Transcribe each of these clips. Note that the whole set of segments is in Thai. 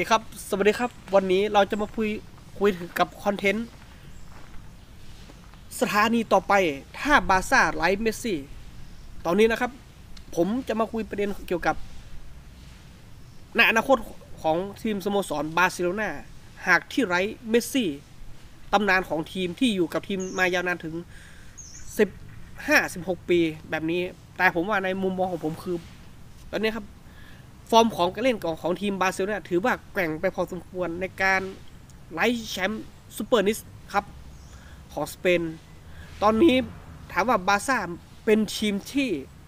เคครับสวัสดีครับวันนี้เราจะมาคุยถึงกับคอนเทนต์สถานีต่อไปถ้าบาร์ซ่าไร้เมสซี่ตอนนี้นะครับผมจะมาคุยประเด็นเกี่ยวกับในอนาคตของทีมสโมสรบาร์เซโลนาหากที่ไร้เมสซี่ตำนานของทีมที่อยู่กับทีมมายาวนานถึง15-16 ปีแบบนี้แต่ผมว่าในมุมมองของผมคือตอนนี้ครับฟอร์มของการเล่นของทีมบาร์เซโลนาถือว่าแกร่งไปพอสมควรในการไล่แชมป์ซูเปอร์นิสครับของสเปนตอนนี้ถามว่าบาร์ซ่าเป็นทีมที่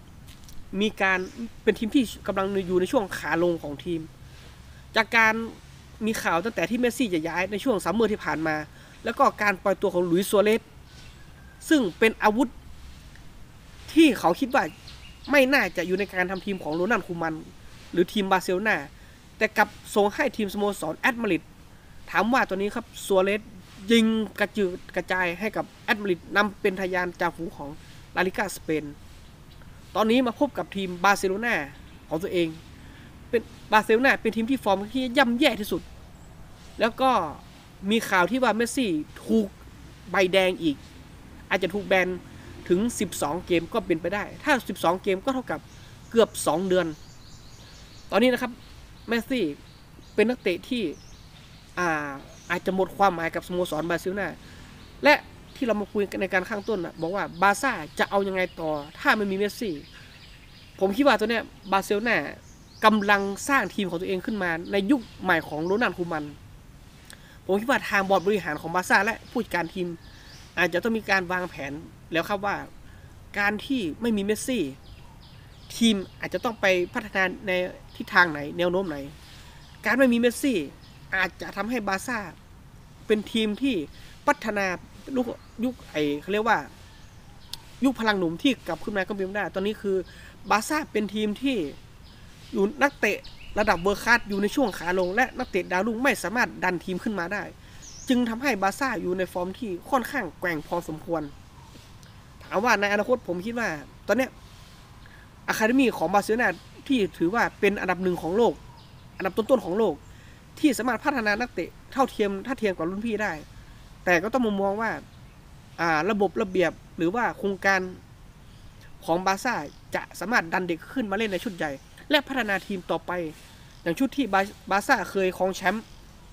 เป็นทีมที่กำลังอยู่ในช่วงขาลงของทีมจากการมีข่าวตั้งแต่ที่เมสซี่จะย้ายในช่วงซัมเมอร์ที่ผ่านมาแล้วก็การปล่อยตัวของหลุยส์ซัวเรสซึ่งเป็นอาวุธที่เขาคิดว่าไม่น่าจะอยู่ในการทำทีมของโรนัลด์ คูมันหรือทีมบาร์เซโลนาแต่กลับส่งให้ทีมสโมสรแอตมาดริดถามว่าตัวนี้ครับซัวเรสยิงกระจายให้กับแอตมาดริดนำเป็นทะยานจ่าฝูงของลาลิก้าสเปนตอนนี้มาพบกับทีมบาร์เซโลนาของตัวเองเป็นบาร์เซโลนาเป็นทีมที่ฟอร์มที่ย่ำแย่ที่สุดแล้วก็มีข่าวที่ว่าเมสซี่ถูกใบแดงอีกอาจจะถูกแบนถึง12เกมก็เป็นไปได้ถ้า12เกมก็เท่ากับเกือบ2เดือนตอนนี้นะครับเมสซี่เป็นนักเตะที่อาจจะหมดความหมายกับสโมสรบาร์เซโลนาและที่เรามาคุยกันในการข้างต้นบอกว่าบาร์ซ่าจะเอายังไงต่อถ้าไม่มีเมสซี่ผมคิดว่าตัวเนี้ยบาร์เซโลนากำลังสร้างทีมของตัวเองขึ้นมาในยุคใหม่ของโรนัลด์ คูมันผมคิดว่าทางบอร์ดบริหารของบาร์ซ่าและผู้จัดการทีมอาจจะต้องมีการวางแผนแล้วครับว่าการที่ไม่มีเมสซี่ทีมอาจจะต้องไปพัฒนาในทิศทางไหนแนวโน้มไหนการไม่มีเมสซี่อาจจะทำให้บาร์ซ่าเป็นทีมที่พัฒนายุคเขาเรียกว่ายุคพลังหนุ่มที่กลับขึ้นมาก็เป็นได้ตอนนี้คือบาร์ซ่าเป็นทีมที่อยู่นักเตะระดับเวอร์คลาสอยู่ในช่วงขาลงและนักเตะดาวรุ่งไม่สามารถดันทีมขึ้นมาได้จึงทำให้บาร์ซ่าอยู่ในฟอร์มที่ค่อนข้างแกว่งพอสมควรถามว่าในอนาคตผมคิดว่าตอนนี้อะคาเดมี่ของบาร์เซโลนาที่ถือว่าเป็นอันดับหนึ่งของโลกอันดับต้นๆของโลกที่สามารถพัฒนานักเตะเท่าเทียมกับรุ่นพี่ได้แต่ก็ต้องมองว่าระบบระเบียบหรือว่าโครงการของบาร์ซ่าจะสามารถดันเด็กขึ้นมาเล่นในชุดใหญ่และพัฒนาทีมต่อไปอย่างชุดที่บาร์ซ่าเคยครองแชมป์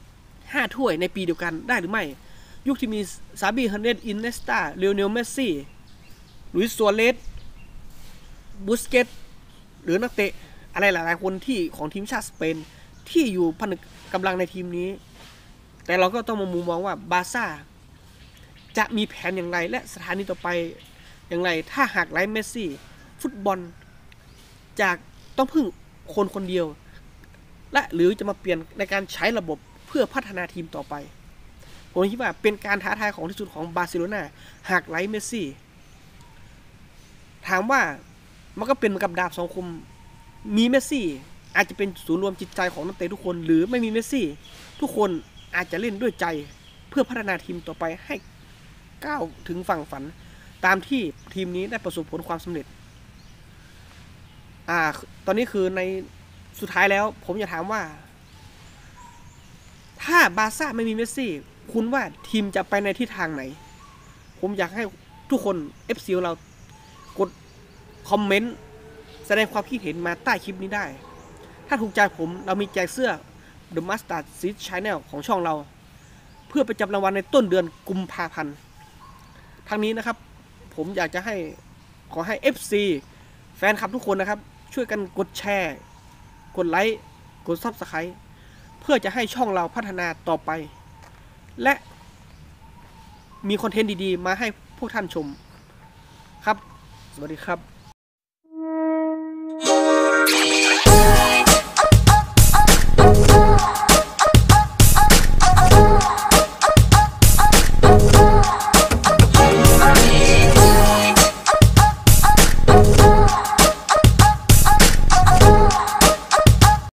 5 ถ้วยในปีเดียวกันได้หรือไม่ยุคที่มีซาบีเฮเนสอินเนสตาเลโอเนลเมสซี่ลุยส์ซัวเรสบุสเกตหรือนักเตะอะไรหลายๆคนที่ของทีมชาติสเปนที่อยู่ผนึกกำลังในทีมนี้แต่เราก็ต้องมามุมมองว่าบาร์ซ่าจะมีแผนอย่างไรและสถานีต่อไปอย่างไรถ้าหากไร้เมสซี่ฟุตบอลจากต้องพึ่งคนเดียวและหรือจะมาเปลี่ยนในการใช้ระบบเพื่อพัฒนาทีมต่อไปผมคิดว่าเป็นการท้าทายของที่สุดของบาร์เซโลนาหากไร้เมสซี่ถามว่ามันก็เป็นเหมือนกับดาบสองคมมีเมสซี่อาจจะเป็นศูนย์รวมจิตใจของนักเตะทุกคนหรือไม่มีเมสซี่ทุกคนอาจจะเล่นด้วยใจเพื่อพัฒนาทีมต่อไปให้ก้าวถึงฝั่งฝันตามที่ทีมนี้ได้ประสบผลความสำเร็จตอนนี้คือในสุดท้ายแล้วผมอยากถามว่าถ้าบาร์ซ่าไม่มีเมสซี่คุณว่าทีมจะไปในทิศทางไหนผมอยากให้ทุกคน FC ของเรากดคอมเมนต์แสดงความคิดเห็นมาใต้คลิปนี้ได้ถ้าถูกใจผมเรามีแจกเสื้อ The Mustard Seed Channel ของช่องเราเพื่อไปจับรางวัลในต้นเดือนกุมภาพันธ์ทั้งนี้นะครับผมอยากจะขอให้ FC แฟนคลับทุกคนนะครับช่วยกันกดแชร์กดไลค์กด Subscribe เพื่อจะให้ช่องเราพัฒนาต่อไปและมีคอนเทนต์ดีๆมาให้พวกท่านชมครับสวัสดีครับ